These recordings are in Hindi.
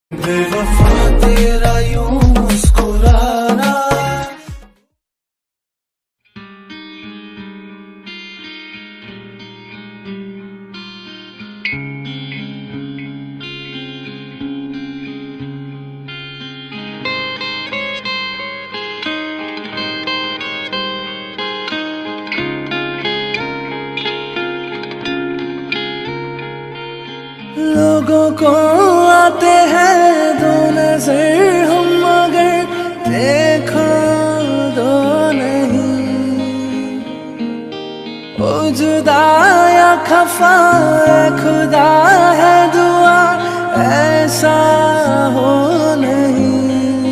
बेवफा तेरा यूं मुस्कुराना। लोगों को आते हैं दो नजर, हम मगर देखो दो नहीं। ओ जुदा या खफा खुदा है दुआ ऐसा हो नहीं।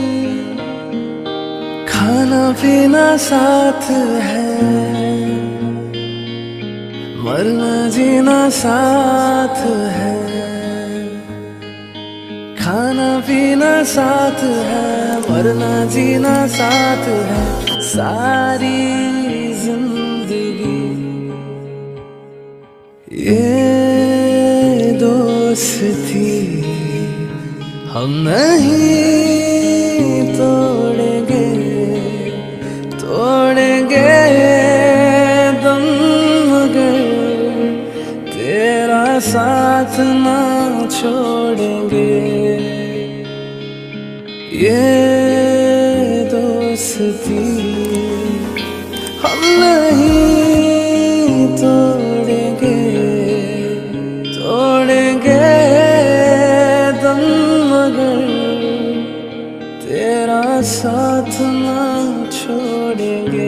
खाना पीना साथ है, मरना जीना साथ है। खाना पीना साथ है, मरना जीना साथ है। सारी जिंदगी ये दोस्ती हम नहीं तोड़ेंगे, तोड़ेंगे दम मगर तेरा साथ ना छोड़ेंगे। ये दोस्ती हम नहीं तोड़ेंगे, तोड़ेंगे दम मगर तेरा साथ ना छोड़ेंगे।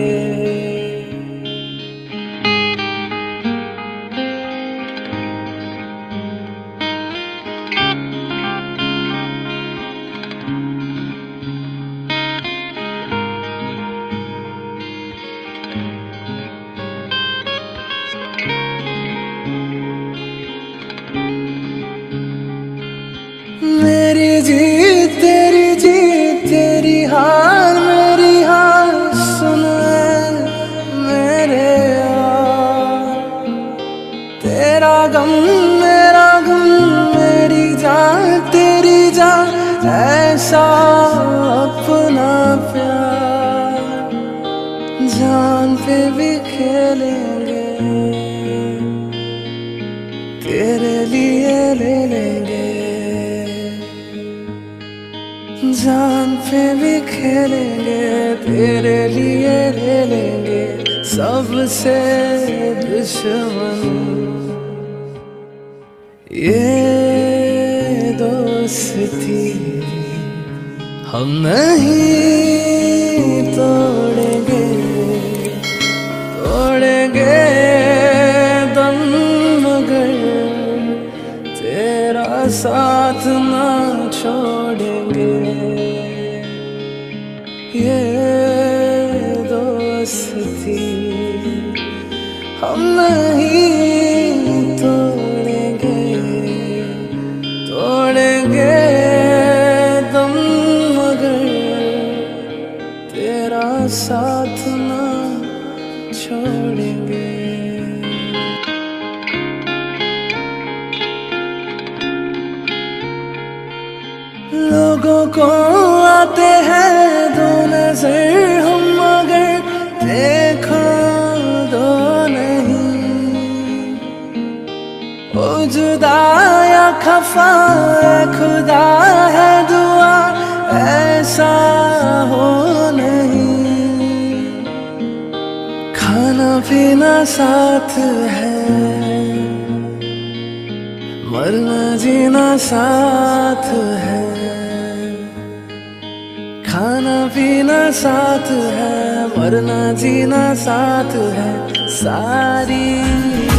मेरी जीत तेरी जीत, तेरी हार मेरी हार, सुन मेरे यार। तेरा गम मेरा गम, मेरी जान तेरी जान, ऐसा अपना प्यार। जान पे भी खेलेंगे, तेरे लिए ले लेंगे। जान पे भी खेलेंगे, तेरे लिए ले लेंगे। सबसे दुश्मन ये दोस्ती हम नहीं तोड़ेंगे, तोड़ेंगे दम मगर तेरा साथ ना छोड़ेंगे। ये दोस्ती हम नहीं तोड़ेंगे, तोड़ेंगे दम मगर तेरा साथ ना छोड़ेंगे। लोगों को आते हैं दो नजर, हम मगर देखो दो नहीं। ओ जुदा या खफा खुदा है दुआ ऐसा हो नहीं। खाना पीना साथ है, मरना जीना साथ है। खाना पीना साथ है, मरना जीना साथ है। सारी